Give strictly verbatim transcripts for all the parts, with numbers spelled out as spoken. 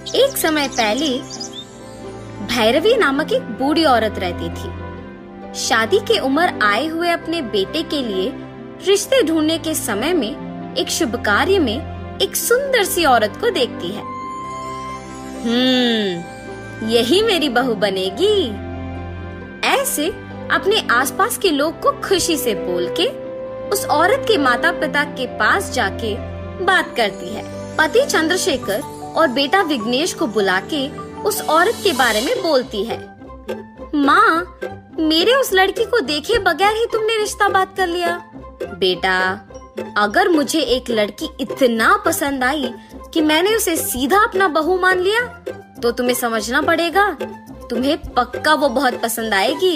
एक समय पहले भैरवी नामक एक बूढ़ी औरत रहती थी। शादी की उम्र आए हुए अपने बेटे के लिए रिश्ते ढूंढने के समय में एक शुभ कार्य में एक सुंदर सी औरत को देखती है। हम्म, यही मेरी बहू बनेगी। ऐसे अपने आसपास के लोग को खुशी से बोल के उस औरत के माता पिता के पास जाके बात करती है। पति चंद्रशेखर और बेटा विघ्नेश को बुला के उस औरत के बारे में बोलती है। माँ, मेरे उस लड़की को देखे बगैर ही तुमने रिश्ता बात कर लिया। बेटा, अगर मुझे एक लड़की इतना पसंद आई कि मैंने उसे सीधा अपना बहू मान लिया, तो तुम्हें समझना पड़ेगा, तुम्हें पक्का वो बहुत पसंद आएगी।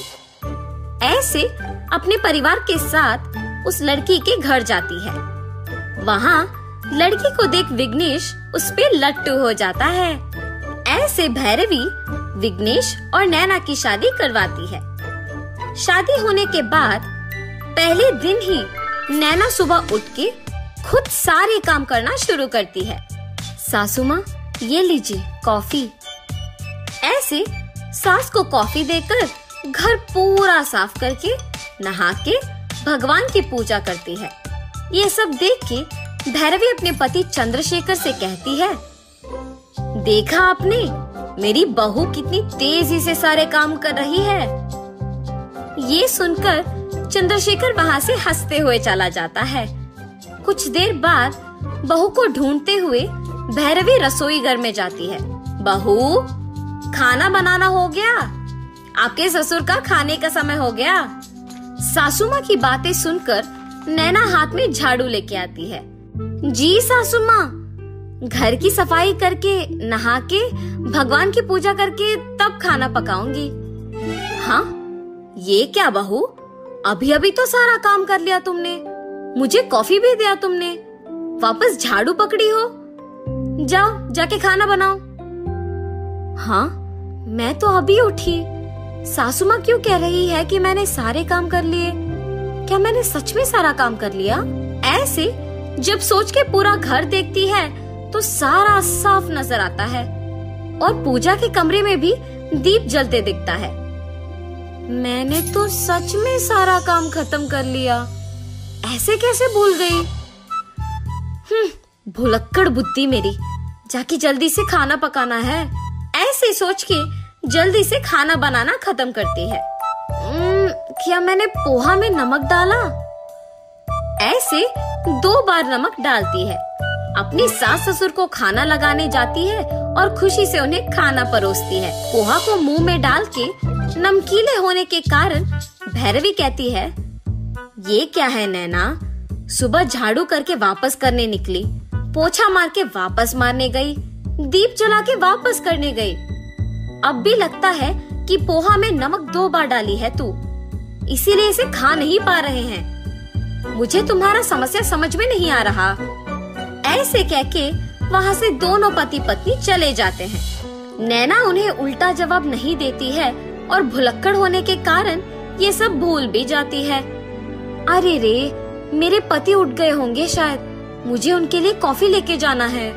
ऐसे अपने परिवार के साथ उस लड़की के घर जाती है। वहाँ लड़की को देख विघ्नेश उस पे लट्टू हो जाता है। ऐसे भैरवी विघ्नेश और नैना की शादी करवाती है। शादी होने के बाद पहले दिन ही नैना सुबह उठ के खुद सारे काम करना शुरू करती है। सासू माँ, ये लीजिए कॉफी। ऐसे सास को कॉफी देकर घर पूरा साफ करके नहा के भगवान की पूजा करती है। ये सब देख के भैरवी अपने पति चंद्रशेखर से कहती है, देखा आपने, मेरी बहू कितनी तेजी से सारे काम कर रही है। ये सुनकर चंद्रशेखर वहाँ से हंसते हुए चला जाता है। कुछ देर बाद बहू को ढूंढते हुए भैरवी रसोई घर में जाती है। बहू, खाना बनाना हो गया, आपके ससुर का खाने का समय हो गया। सासू माँ की बातें सुनकर नैना हाथ में झाड़ू लेके आती है। जी सासू माँ, घर की सफाई करके नहा के भगवान की पूजा करके तब खाना पकाऊंगी। हाँ, ये क्या बहू, अभी अभी तो सारा काम कर लिया तुमने, मुझे कॉफी भी दिया तुमने, वापस झाड़ू पकड़ी हो। जाओ जाके खाना बनाओ। हाँ, मैं तो अभी उठी। सासू माँ क्यों कह रही है कि मैंने सारे काम कर लिए? क्या मैंने सच में सारा काम कर लिया? ऐसे जब सोच के पूरा घर देखती है तो सारा साफ नजर आता है और पूजा के कमरे में भी दीप जलते दिखता है। मैंने तो सच में सारा काम खत्म कर लिया, ऐसे कैसे भूल गई? हम्म, भुलक्कड़ बुद्धि मेरी, जाके जल्दी से खाना पकाना है। ऐसे सोच के जल्दी से खाना बनाना खत्म करती है। क्या मैंने पोहा में नमक डाला? ऐसे दो बार नमक डालती है। अपनी सास ससुर को खाना लगाने जाती है और खुशी से उन्हें खाना परोसती है। पोहा को मुंह में डाल के नमकीले होने के कारण भैरवी कहती है, ये क्या है नैना, सुबह झाड़ू करके वापस करने निकली, पोछा मार के वापस मारने गई, दीप जला के वापस करने गई। अब भी लगता है कि पोहा में नमक दो बार डाली है तू, इसीलिए इसे खा नहीं पा रहे हैं। मुझे तुम्हारा समस्या समझ में नहीं आ रहा। ऐसे कह के वहाँ से दोनों पति पत्नी चले जाते हैं। नैना उन्हें उल्टा जवाब नहीं देती है और भुलक्कड़ होने के कारण ये सब भूल भी जाती है। अरे रे, मेरे पति उठ गए होंगे शायद, मुझे उनके लिए कॉफी लेके जाना है।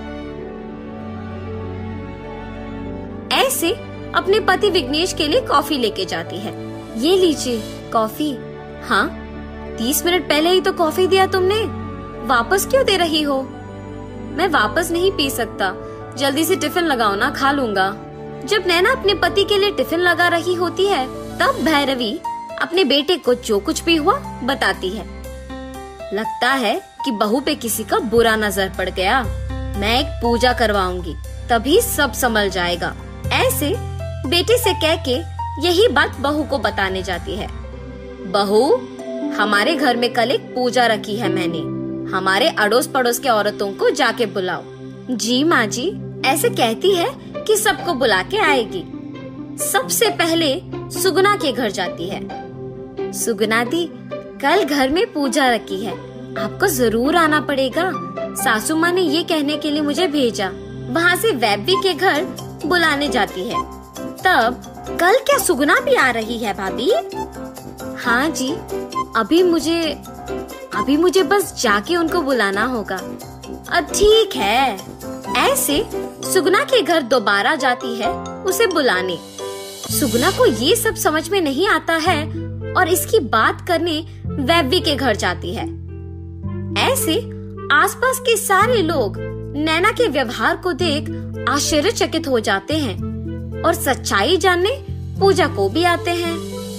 ऐसे अपने पति विघ्नेश के लिए कॉफी लेके जाती है। ये लीजिए कॉफी। हाँ, तीस मिनट पहले ही तो कॉफी दिया तुमने, वापस क्यों दे रही हो? मैं वापस नहीं पी सकता, जल्दी से टिफिन लगाओ ना, खा लूंगा। जब नैना अपने पति के लिए टिफिन लगा रही होती है तब भैरवी अपने बेटे को जो कुछ भी हुआ बताती है। लगता है कि बहू पे किसी का बुरा नजर पड़ गया, मैं एक पूजा करवाऊंगी तभी सब संभल जाएगा। ऐसे बेटे से कह के यही बात बहू को बताने जाती है। बहू, हमारे घर में कल एक पूजा रखी है मैंने, हमारे अड़ोस पड़ोस के औरतों को जाके बुलाओ। जी माँ जी, ऐसे कहती है कि सबको बुला के आएगी। सबसे पहले सुगुना के घर जाती है। सुगुना दी, कल घर में पूजा रखी है, आपको जरूर आना पड़ेगा। सासू माँ ने ये कहने के लिए मुझे भेजा। वहाँ से वैभवी के घर बुलाने जाती है। तब कल क्या सुगुना भी आ रही है भाभी? हाँ जी, अभी मुझे अभी मुझे बस जाके उनको बुलाना होगा। अब ठीक है। ऐसे सुगना के घर दोबारा जाती है उसे बुलाने। सुगना को ये सब समझ में नहीं आता है और इसकी बात करने वैव्य के घर जाती है। ऐसे आसपास के सारे लोग नैना के व्यवहार को देख आश्चर्यचकित हो जाते हैं और सच्चाई जानने पूजा को भी आते हैं।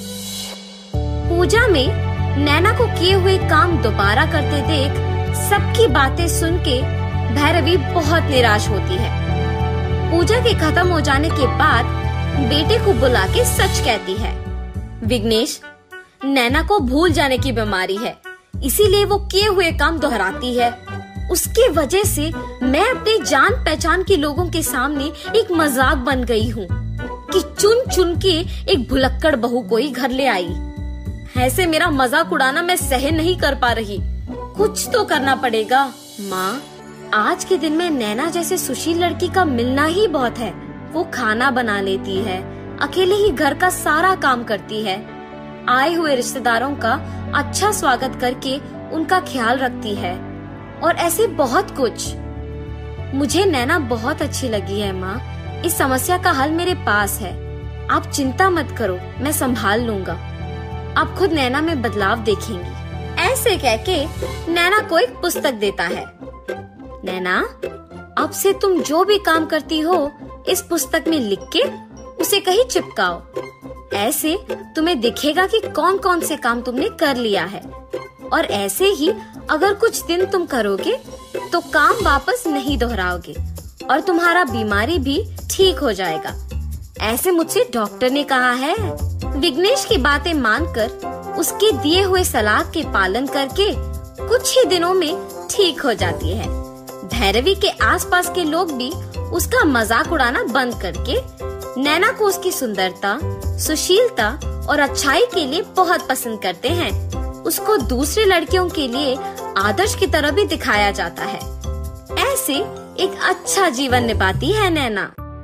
पूजा में नैना को किए हुए काम दोबारा करते देख सबकी बातें सुन के भैरवी बहुत निराश होती है। पूजा के खत्म हो जाने के बाद बेटे को बुला के सच कहती है। विघ्नेश, नैना को भूल जाने की बीमारी है, इसीलिए वो किए हुए काम दोहराती है। उसके वजह से मैं अपने जान पहचान के लोगों के सामने एक मजाक बन गई हूँ कि चुन चुन के एक भुलक्कड़ बहू को ही घर ले आई। ऐसे मेरा मजाक उड़ाना मैं सहन नहीं कर पा रही, कुछ तो करना पड़ेगा। माँ, आज के दिन में नैना जैसे सुशील लड़की का मिलना ही बहुत है। वो खाना बना लेती है, अकेले ही घर का सारा काम करती है, आए हुए रिश्तेदारों का अच्छा स्वागत करके उनका ख्याल रखती है और ऐसे बहुत कुछ। मुझे नैना बहुत अच्छी लगी है माँ। इस समस्या का हल मेरे पास है, आप चिंता मत करो, मैं संभाल लूंगा। आप खुद नैना में बदलाव देखेंगी। ऐसे कह के नैना को एक पुस्तक देता है। नैना, अब से तुम जो भी काम करती हो इस पुस्तक में लिख के उसे कहीं चिपकाओ। ऐसे तुम्हें दिखेगा कि कौन कौन से काम तुमने कर लिया है। और ऐसे ही अगर कुछ दिन तुम करोगे तो काम वापस नहीं दोहराओगे और तुम्हारा बीमारी भी ठीक हो जाएगा। ऐसे मुझसे डॉक्टर ने कहा है। विघ्नेश की बातें मानकर उसके दिए हुए सलाह के पालन करके कुछ ही दिनों में ठीक हो जाती है। भैरवी के आसपास के लोग भी उसका मजाक उड़ाना बंद करके नैना को उसकी सुंदरता, सुशीलता और अच्छाई के लिए बहुत पसंद करते हैं। उसको दूसरी लड़कियों के लिए आदर्श की तरह भी दिखाया जाता है। ऐसे एक अच्छा जीवन निभाती है नैना।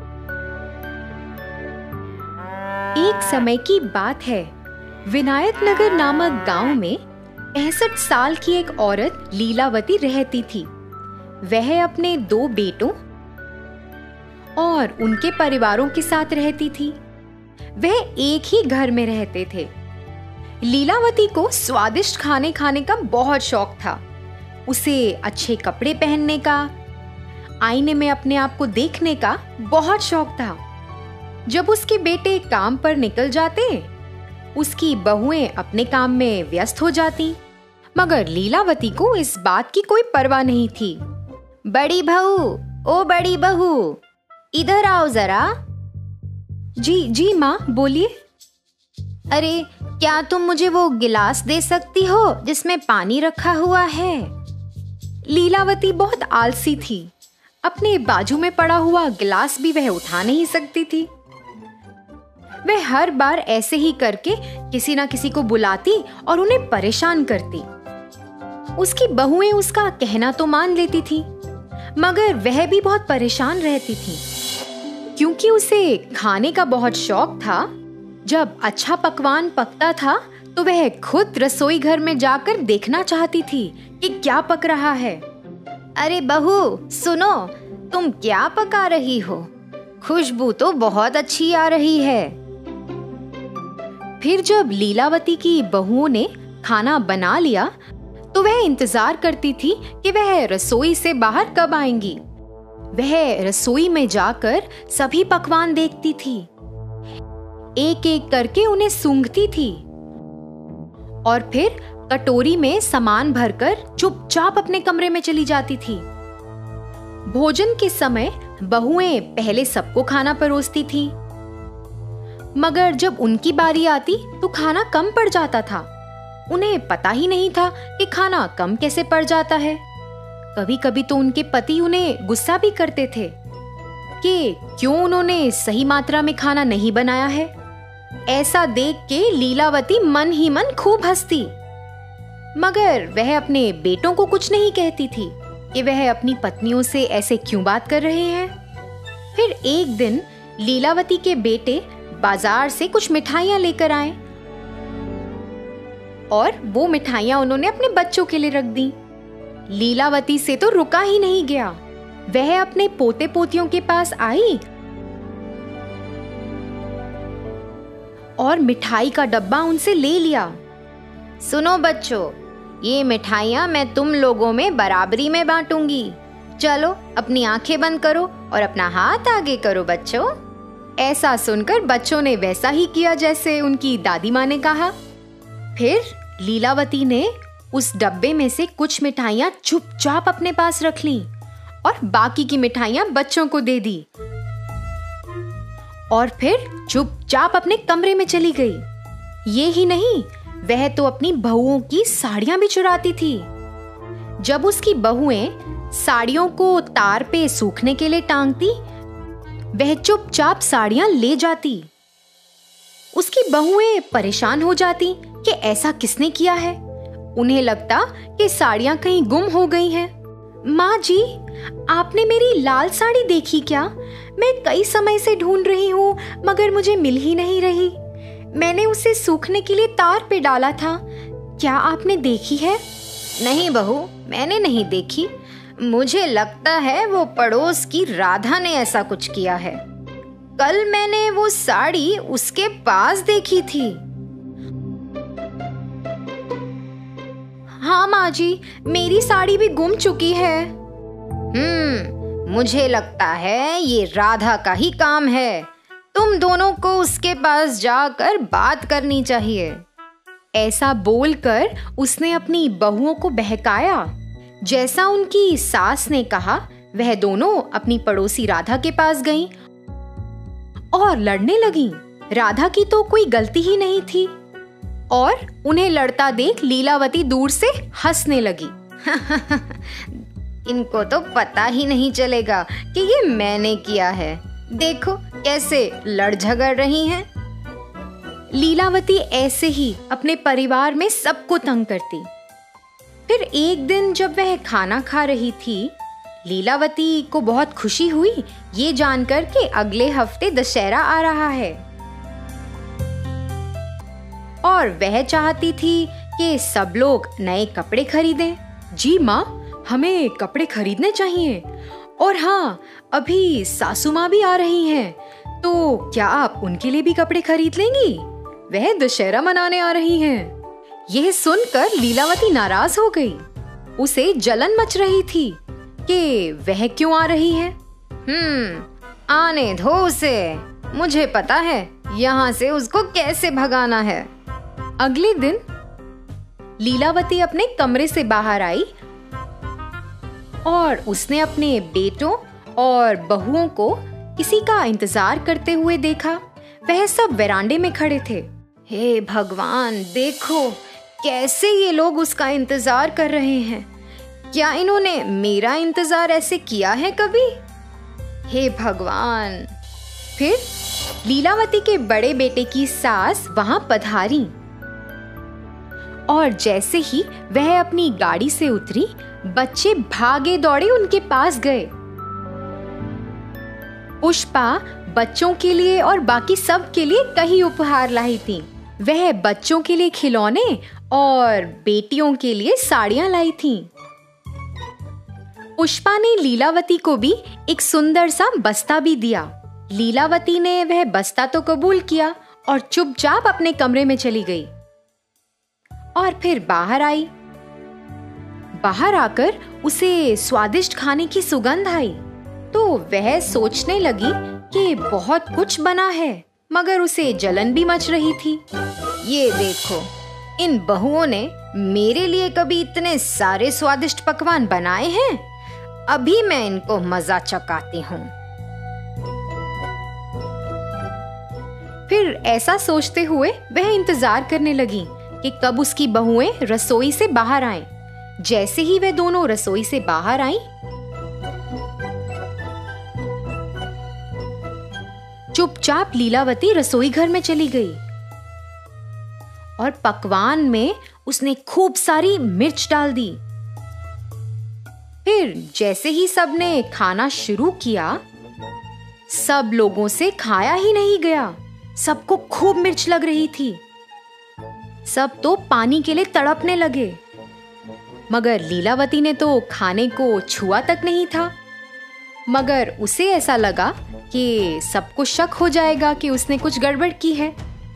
एक समय की बात है, विनायक नगर नामक गांव में पैंसठ साल की एक औरत लीलावती रहती थी। वह अपने दो बेटों और उनके परिवारों के साथ रहती थी। वह एक ही घर में रहते थे। लीलावती को स्वादिष्ट खाने खाने का बहुत शौक था। उसे अच्छे कपड़े पहनने का, आईने में अपने आप को देखने का बहुत शौक था। जब उसके बेटे काम पर निकल जाते, उसकी बहुएं अपने काम में व्यस्त हो जाती, मगर लीलावती को इस बात की कोई परवाह नहीं थी। बड़ी बहू, ओ बड़ी बहू, इधर आओ जरा। जी जी माँ, बोलिए। अरे, क्या तुम मुझे वो गिलास दे सकती हो जिसमें पानी रखा हुआ है? लीलावती बहुत आलसी थी। अपने बाजू में पड़ा हुआ गिलास भी वह उठा नहीं सकती थी। वह हर बार ऐसे ही करके किसी ना किसी को बुलाती और उन्हें परेशान करती। उसकी बहुएं उसका कहना तो मान लेती थी, मगर वह भी बहुत परेशान रहती थी, क्योंकि उसे खाने का बहुत शौक था। जब अच्छा पकवान पकता था तो वह खुद रसोई घर में जाकर देखना चाहती थी कि क्या पक रहा है। अरे बहू, सुनो, तुम क्या पका रही हो? खुशबू तो बहुत अच्छी आ रही है। फिर जब लीलावती की बहुओं ने खाना बना लिया तो वह इंतजार करती थी कि वह रसोई से बाहर कब आएंगी। वह रसोई में जाकर सभी पकवान देखती थी, एक एक करके उन्हें सूंघती थी और फिर कटोरी में सामान भरकर चुपचाप अपने कमरे में चली जाती थी। भोजन के समय बहुएं पहले सबको खाना परोसती थी, मगर जब उनकी बारी आती तो खाना कम पड़ जाता था। उन्हें पता ही नहीं था कि खाना कम कैसे पड़ जाता है। कभी कभी तो उनके पति उन्हें गुस्सा भी करते थे कि क्यों उन्होंने सही मात्रा में खाना नहीं बनाया है। ऐसा देख के लीलावती मन ही मन खूब हंसती, मगर वह अपने बेटों को कुछ नहीं कहती थी कि वह अपनी पत्नियों से ऐसे क्यों बात कर रहे हैं। फिर एक दिन लीलावती के बेटे बाजार से कुछ मिठाइयां लेकर आए और वो मिठाइयां उन्होंने अपने बच्चों के लिए रख दी। लीलावती से तो रुका ही नहीं गया। वह अपने पोते पोतियों के पास आई और मिठाई का डब्बा उनसे ले लिया। सुनो बच्चों, ये मिठाइयाँ मैं तुम लोगों में बराबरी में बांटूंगी। चलो अपनी आंखें बंद करो और अपना हाथ आगे करो बच्चों। ऐसा सुनकर बच्चों ने वैसा ही किया जैसे उनकी दादी माँ ने कहा। फिर लीलावती ने उस डब्बे में से कुछ मिठाइयाँ चुपचाप अपने पास रख लीं और बाकी की मिठाइयाँ बच्चों को दे दी और फिर चुपचाप अपने कमरे में चली गई। ये ही नहीं, वह तो अपनी बहुओं की साड़ियां भी चुराती थी। जब उसकी बहुएं साड़ियों को तार पे सूखने के लिए टांगती, वह चुपचाप साड़ियां ले जाती। उसकी बहुएं परेशान हो जाती कि ऐसा किसने किया है। उन्हें लगता कि साड़ियां कहीं गुम हो गई हैं। माँ जी, आपने मेरी लाल साड़ी देखी क्या? मैं कई समय से ढूंढ रही हूँ मगर मुझे मिल ही नहीं रही। मैंने उसे सूखने के लिए तार पे डाला था, क्या आपने देखी है? नहीं बहू, मैंने नहीं देखी। मुझे लगता है वो पड़ोस की राधा ने ऐसा कुछ किया है। कल मैंने वो साड़ी उसके पास देखी थी। हाँ माँ जी, मेरी साड़ी भी गुम चुकी है। हम्म, मुझे लगता है ये राधा का ही काम है। तुम दोनों को उसके पास जाकर बात करनी चाहिए। ऐसा बोलकर उसने अपनी बहुओं को बहकाया। जैसा उनकी सास ने कहा, वह दोनों अपनी पड़ोसी राधा के पास गईं और लड़ने लगीं। राधा की तो कोई गलती ही नहीं थी और उन्हें लड़ता देख लीलावती दूर से हंसने लगी। इनको तो पता ही नहीं चलेगा कि ये मैंने किया है। देखो कैसे लड़ झगड़ रही हैं। लीलावती ऐसे ही अपने परिवार में सबको तंग करती। फिर एक दिन जब वह खाना खा रही थी, लीलावती को बहुत खुशी हुई ये जानकर कि अगले हफ्ते दशहरा आ रहा है और वह चाहती थी कि सब लोग नए कपड़े खरीदें। जी माँ, हमें कपड़े खरीदने चाहिए और हाँ, अभी सासू माँ भी आ रही हैं, तो क्या आप उनके लिए भी कपड़े खरीद लेंगी? वह दशहरा मनाने आ रही हैं। यह सुनकर लीलावती नाराज हो गई। उसे जलन मच रही थी कि वह क्यों आ रही है। हम्म, आने दो उसे, मुझे पता है यहाँ से उसको कैसे भगाना है। अगले दिन लीलावती अपने कमरे से बाहर आई और उसने अपने बेटों और बहुओं को किसी का इंतजार करते हुए देखा। वह सब वरांडे में खड़े थे। हे भगवान, देखो कैसे ये लोग उसका इंतजार कर रहे हैं। क्या इन्होंने मेरा इंतजार ऐसे किया है कभी? हे भगवान। फिर लीलावती के बड़े बेटे की सास वहां पधारी और जैसे ही वह अपनी गाड़ी से उतरी, बच्चे भागे दौड़े उनके पास गए। पुष्पा बच्चों के लिए और बाकी सब के लिए कई उपहार लाई थी। वह बच्चों के लिए खिलौने और बेटियों के लिए साड़ियां लाई थीं। पुष्पा ने लीलावती को भी एक सुंदर सा बस्ता भी दिया। लीलावती ने वह बस्ता तो कबूल किया और चुपचाप अपने कमरे में चली गई और फिर बाहर आई। बाहर आकर उसे स्वादिष्ट खाने की सुगंध आई तो वह सोचने लगी कि बहुत कुछ बना है, मगर उसे जलन भी मच रही थी। ये देखो, इन बहुओं ने मेरे लिए कभी इतने सारे स्वादिष्ट पकवान बनाए हैं। अभी मैं इनको मजा चखाती हूँ। फिर ऐसा सोचते हुए वह इंतजार करने लगी कि कब उसकी बहुएं रसोई से बाहर आएं। जैसे ही वे दोनों रसोई से बाहर आईं, चुपचाप लीलावती रसोई घर में चली गई और पकवान में उसने खूब सारी मिर्च डाल दी। फिर जैसे ही सबने खाना शुरू किया, सब लोगों से खाया ही नहीं गया। सबको खूब मिर्च लग रही थी। सब तो पानी के लिए तड़पने लगे, मगर लीलावती ने तो खाने को छुआ तक नहीं था। मगर उसे ऐसा लगा कि सबको शक हो जाएगा कि उसने कुछ गड़बड़ की है,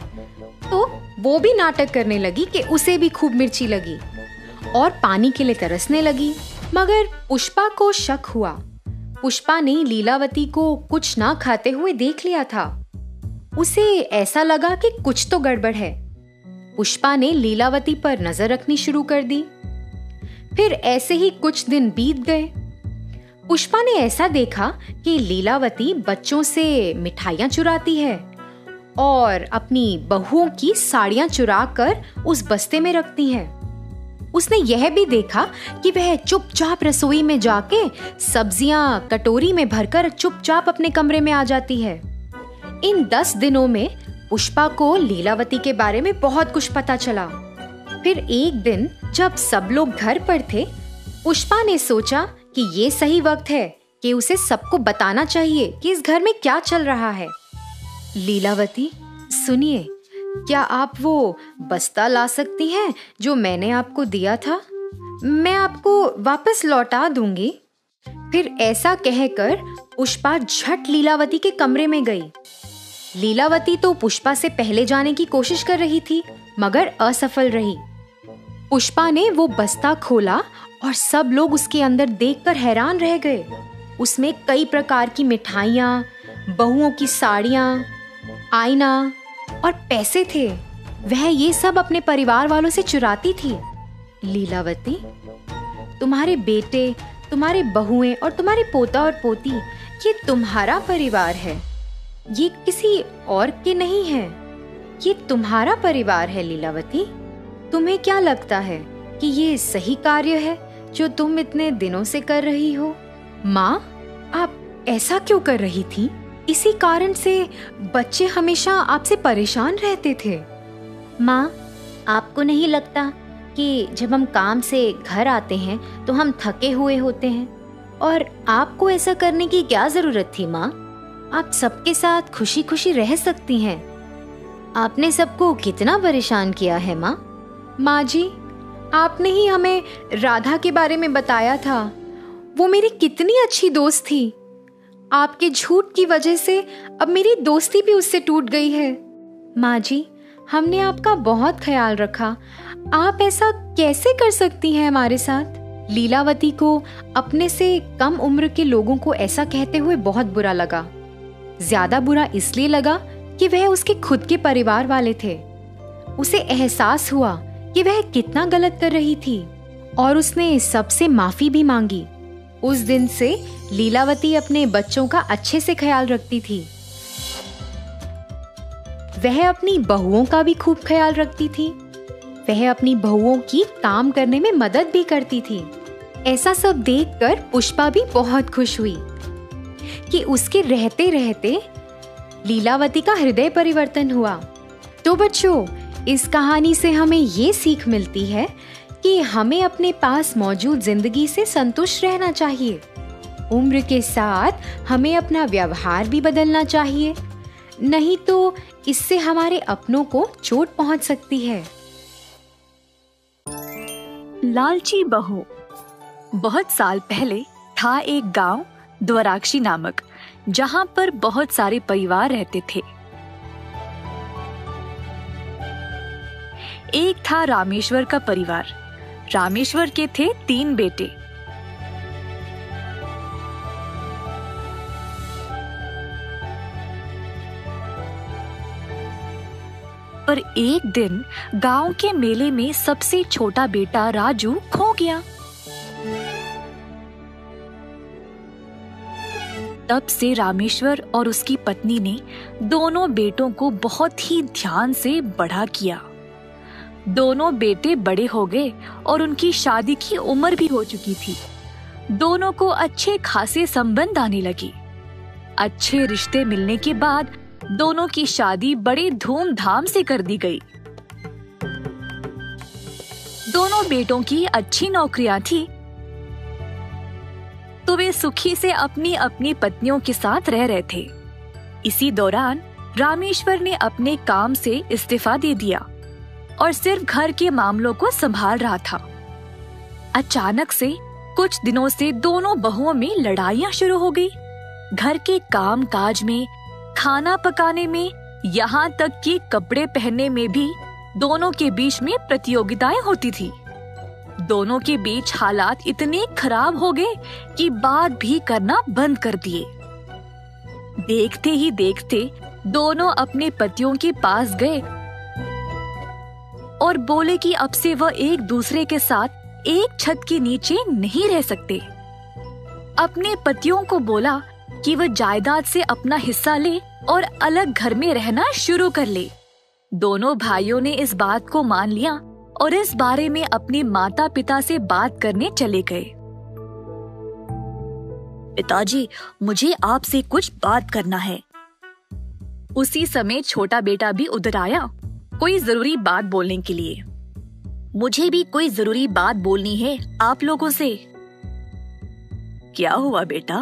तो वो भी नाटक करने लगी कि उसे भी खूब मिर्ची लगी और पानी के लिए तरसने लगी। मगर पुष्पा को शक हुआ। पुष्पा ने लीलावती को कुछ ना खाते हुए देख लिया था। उसे ऐसा लगा कि कुछ तो गड़बड़ है। पुष्पा ने लीलावती पर नजर रखनी शुरू कर दी। फिर ऐसे ही कुछ दिन बीत गए। पुष्पा ने ऐसा देखा कि लीलावती बच्चों से मिठाइयां चुराती है और अपनी बहुओं की साड़ियां चुरा कर उस बस्ते में रखती है। उसने यह भी देखा कि वह चुपचाप रसोई में जाके सब्जियां कटोरी में भरकर चुपचाप अपने कमरे में आ जाती है। इन दस दिनों में पुष्पा को लीलावती के बारे में बहुत कुछ पता चला। फिर एक दिन जब सब लोग घर पर थे, पुष्पा ने सोचा कि ये सही वक्त है कि उसे सबको बताना चाहिए कि इस घर में क्या चल रहा है। लीलावती, सुनिए, क्या आप वो बस्ता ला सकती हैं जो मैंने आपको दिया था? मैं आपको वापस लौटा दूंगी। फिर ऐसा कहकर पुष्पा झट लीलावती के कमरे में गई। लीलावती तो पुष्पा से पहले जाने की कोशिश कर रही थी, मगर असफल रही। पुष्पा ने वो बस्ता खोला और सब लोग उसके अंदर देखकर हैरान रह गए। उसमें कई प्रकार की मिठाइयाँ, बहुओं की साड़ियाँ, आईना और पैसे थे। वह ये सब अपने परिवार वालों से चुराती थी। लीलावती, तुम्हारे बेटे, तुम्हारे बहुएं और तुम्हारे पोता और पोती, ये तुम्हारा परिवार है, ये किसी और के नहीं है। ये तुम्हारा परिवार है लीलावती। तुम्हें क्या लगता है कि ये सही कार्य है जो तुम इतने दिनों से कर रही हो? माँ, आप ऐसा क्यों कर रही थी? इसी कारण से बच्चे हमेशा आपसे परेशान रहते थे। माँ, आपको नहीं लगता कि जब हम काम से घर आते हैं तो हम थके हुए होते हैं, और आपको ऐसा करने की क्या जरूरत थी? माँ, आप सबके साथ खुशी खुशी रह सकती हैं। आपने सबको कितना परेशान किया है माँ। माँ जी, आपने ही हमें राधा के बारे में बताया था। वो मेरी कितनी अच्छी दोस्त थी। आपके झूठ की वजह से अब मेरी दोस्ती भी उससे टूट गई है। माँ जी, हमने आपका बहुत ख्याल रखा। आप ऐसा कैसे कर सकती हैं हमारे साथ? लीलावती को अपने से कम उम्र के लोगों को ऐसा कहते हुए बहुत बुरा लगा। ज्यादा बुरा इसलिए लगा कि वह उसके खुद के परिवार वाले थे। उसे एहसास हुआ कि वह कितना गलत कर रही थी और उसने सबसे माफी भी मांगी। उस दिन से लीलावती अपने बच्चों का अच्छे से ख्याल रखती थी। वह अपनी बहुओं का भी खूब ख्याल रखती थी। वह अपनी बहुओं की काम करने में मदद भी करती थी। ऐसा सब देखकर पुष्पा भी बहुत खुश हुई कि उसके रहते रहते लीलावती का हृदय परिवर्तन हुआ। तो बच्चों, इस कहानी से हमें ये सीख मिलती है कि हमें अपने पास मौजूद जिंदगी से संतुष्ट रहना चाहिए। उम्र के साथ हमें अपना व्यवहार भी बदलना चाहिए, नहीं तो इससे हमारे अपनों को चोट पहुंच सकती है। लालची बहू। बहुत साल पहले था एक गांव द्वाराक्षी नामक, जहां पर बहुत सारे परिवार रहते थे। एक था रामेश्वर का परिवार। रामेश्वर के थे तीन बेटे। पर एक दिन गांव के मेले में सबसे छोटा बेटा राजू खो गया। तब से रामेश्वर और उसकी पत्नी ने दोनों बेटों को बहुत ही ध्यान से बड़ा किया। दोनों बेटे बड़े हो गए और उनकी शादी की उम्र भी हो चुकी थी। दोनों को अच्छे खासे संबंध आने लगे। अच्छे रिश्ते मिलने के बाद दोनों की शादी बड़े धूमधाम से कर दी गई। दोनों बेटों की अच्छी नौकरियां थी, तो वे सुखी से अपनी अपनी पत्नियों के साथ रह रहे थे। इसी दौरान रामेश्वर ने अपने काम से इस्तीफा दे दिया और सिर्फ घर के मामलों को संभाल रहा था। अचानक से कुछ दिनों से दोनों बहुओं में लड़ाइयाँ शुरू हो गई। घर के काम काज में, खाना पकाने में, यहाँ तक कि कपड़े पहनने में भी दोनों के बीच में प्रतियोगिताएं होती थी। दोनों के बीच हालात इतने खराब हो गए कि बात भी करना बंद कर दिए। देखते ही देखते दोनों अपने पतियों के पास गए और बोले कि अब से वह एक दूसरे के साथ एक छत के नीचे नहीं रह सकते। अपने पतियों को बोला कि वह जायदाद से अपना हिस्सा ले और अलग घर में रहना शुरू कर ले। दोनों भाइयों ने इस बात को मान लिया और इस बारे में अपने माता पिता से बात करने चले गए। पिताजी, मुझे आपसे कुछ बात करना है। उसी समय छोटा बेटा भी उधर आया, कोई जरूरी बात बोलने के लिए। मुझे भी कोई जरूरी बात बोलनी है आप लोगों से। क्या हुआ बेटा?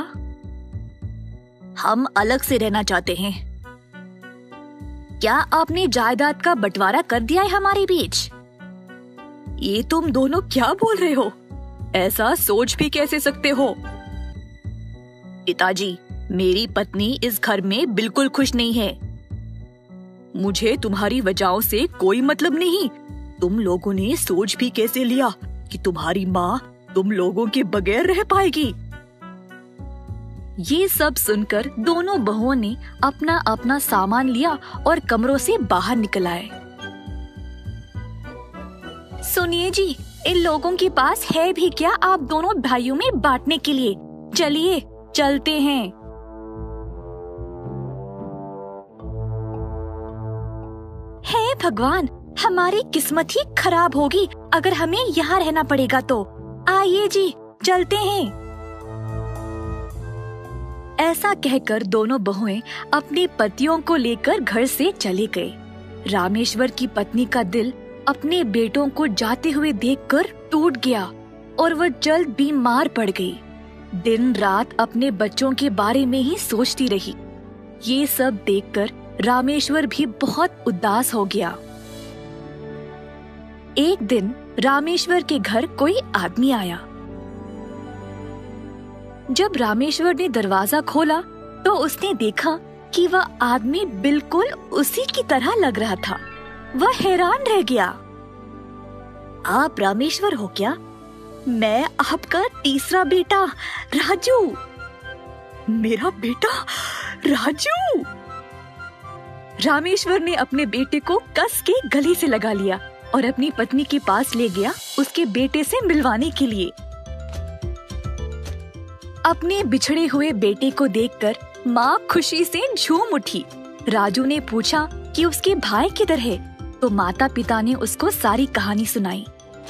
हम अलग से रहना चाहते हैं। क्या आपने जायदाद का बंटवारा कर दिया है हमारे बीच? ये तुम दोनों क्या बोल रहे हो? ऐसा सोच भी कैसे सकते हो? पिताजी, मेरी पत्नी इस घर में बिल्कुल खुश नहीं है। मुझे तुम्हारी वजहों से कोई मतलब नहीं। तुम लोगों ने सोच भी कैसे लिया कि तुम्हारी माँ तुम लोगों के बगैर रह पाएगी? ये सब सुनकर दोनों बहुओं ने अपना अपना सामान लिया और कमरों से बाहर निकल आए। सुनिए जी, इन लोगों के पास है भी क्या आप दोनों भाइयों में बांटने के लिए? चलिए चलते हैं। हे भगवान, हमारी किस्मत ही खराब होगी अगर हमें यहाँ रहना पड़ेगा तो। आइए जी, चलते हैं। ऐसा कहकर दोनों बहुएं अपने पतियों को लेकर घर से चले गए। रामेश्वर की पत्नी का दिल अपने बेटों को जाते हुए देखकर टूट गया और वह जल्द बीमार पड़ गई। दिन रात अपने बच्चों के बारे में ही सोचती रही। ये सब देखकर रामेश्वर भी बहुत उदास हो गया। एक दिन रामेश्वर के घर कोई आदमी आया। जब रामेश्वर ने दरवाजा खोला तो उसने देखा कि वह आदमी बिल्कुल उसी की तरह लग रहा था। वह हैरान रह गया। आप रामेश्वर हो क्या? मैं आपका तीसरा बेटा राजू। मेरा बेटा राजू? रामेश्वर ने अपने बेटे को कस के गले से लगा लिया और अपनी पत्नी के पास ले गया उसके बेटे से मिलवाने के लिए। अपने बिछड़े हुए बेटे को देखकर माँ खुशी से झूम उठी। राजू ने पूछा कि उसके भाई किधर है, तो माता पिता ने उसको सारी कहानी सुनाई।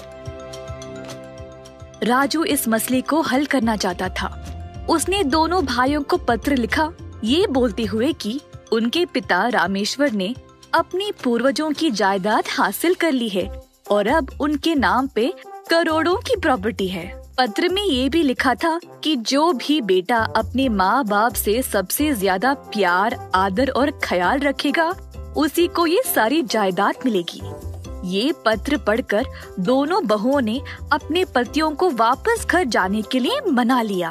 राजू इस मसले को हल करना चाहता था। उसने दोनों भाइयों को पत्र लिखा, ये बोलते हुए कि उनके पिता रामेश्वर ने अपनी पूर्वजों की जायदाद हासिल कर ली है और अब उनके नाम पे करोड़ों की प्रॉपर्टी है। पत्र में ये भी लिखा था कि जो भी बेटा अपने माँ बाप से सबसे ज्यादा प्यार, आदर और ख्याल रखेगा उसी को ये सारी जायदाद मिलेगी। ये पत्र पढ़कर दोनों बहुओं ने अपने पतियों को वापस घर जाने के लिए मना लिया।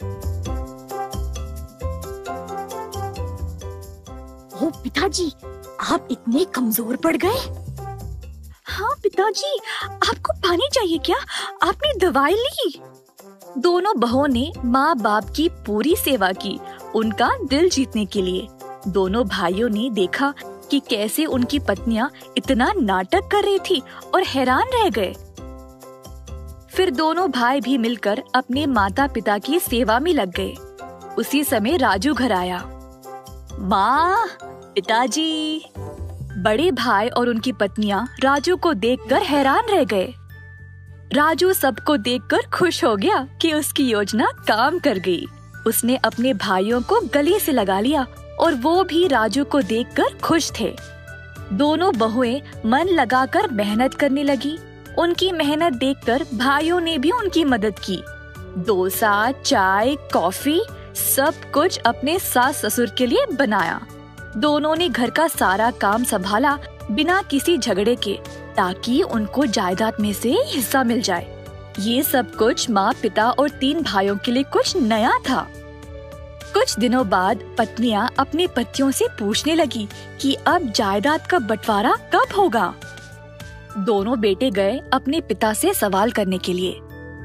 ओ पिताजी, आप इतने कमजोर पड़ गए। हाँ पिताजी, आपको पानी चाहिए क्या? आपने दवाई ली? दोनों बहुओं ने माँ बाप की पूरी सेवा की, उनका दिल जीतने के लिए। दोनों भाइयों ने देखा कि कैसे उनकी पत्नियां इतना नाटक कर रही थी और हैरान रह गए। फिर दोनों भाई भी मिलकर अपने माता पिता की सेवा में लग गए। उसी समय राजू घर आया। माँ, पिताजी। बड़े भाई और उनकी पत्नियां राजू को देखकर हैरान रह गए। राजू सबको देखकर खुश हो गया कि उसकी योजना काम कर गई। उसने अपने भाइयों को गले से लगा लिया और वो भी राजू को देखकर खुश थे। दोनों बहुएं मन लगाकर मेहनत करने लगी। उनकी मेहनत देखकर भाइयों ने भी उनकी मदद की। डोसा, चाय, कॉफी सब कुछ अपने सास ससुर के लिए बनाया। दोनों ने घर का सारा काम संभाला बिना किसी झगड़े के, ताकि उनको जायदाद में से हिस्सा मिल जाए। ये सब कुछ माँ, पिता और तीन भाइयों के लिए कुछ नया था। कुछ दिनों बाद पत्नियां अपने पतियों से पूछने लगी कि अब जायदाद का बंटवारा कब होगा। दोनों बेटे गए अपने पिता से सवाल करने के लिए।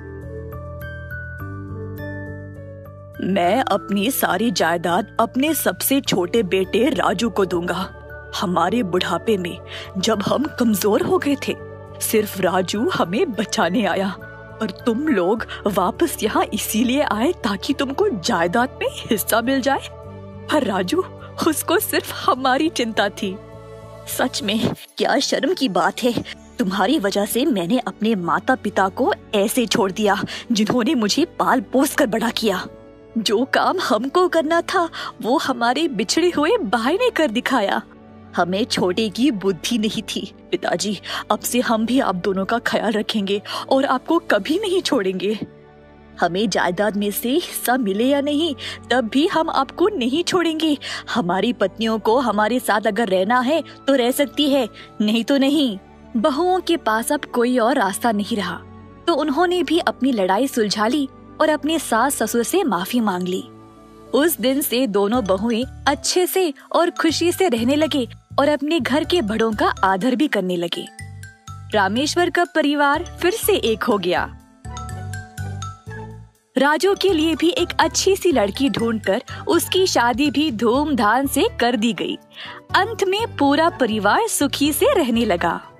मैं अपनी सारी जायदाद अपने सबसे छोटे बेटे राजू को दूंगा। हमारे बुढ़ापे में जब हम कमजोर हो गए थे, सिर्फ राजू हमें बचाने आया और तुम लोग वापस यहाँ इसीलिए आए ताकि तुमको जायदाद में हिस्सा मिल जाए। पर राजू, उसको सिर्फ हमारी चिंता थी। सच में क्या शर्म की बात है। तुम्हारी वजह से मैंने अपने माता पिता को ऐसे छोड़ दिया जिन्होंने मुझे पाल पोस कर बड़ा किया। जो काम हमको करना था वो हमारे बिछड़े हुए भाई ने कर दिखाया। हमें छोटे की बुद्धि नहीं थी। पिताजी, अब से हम भी आप दोनों का ख्याल रखेंगे और आपको कभी नहीं छोड़ेंगे। हमें जायदाद में से हिस्सा मिले या नहीं, तब भी हम आपको नहीं छोड़ेंगे। हमारी पत्नियों को हमारे साथ अगर रहना है तो रह सकती है, नहीं तो नहीं। बहुओं के पास अब कोई और रास्ता नहीं रहा, तो उन्होंने भी अपनी लड़ाई सुलझा ली और अपने सास ससुर से माफी मांग ली। उस दिन से दोनों बहुएं अच्छे से और खुशी से रहने लगे और अपने घर के बड़ों का आदर भी करने लगे। रामेश्वर का परिवार फिर से एक हो गया। राजू के लिए भी एक अच्छी सी लड़की ढूंढकर उसकी शादी भी धूमधाम से कर दी गई। अंत में पूरा परिवार सुखी से रहने लगा।